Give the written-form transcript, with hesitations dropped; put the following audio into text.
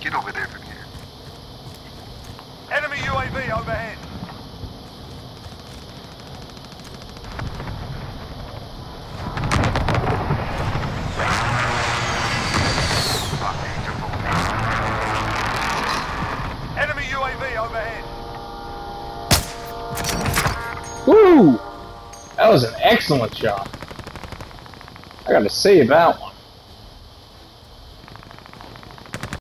Get over there from here. Enemy UAV overhead. Enemy UAV overhead. Woo! That was an excellent shot. I gotta say that one.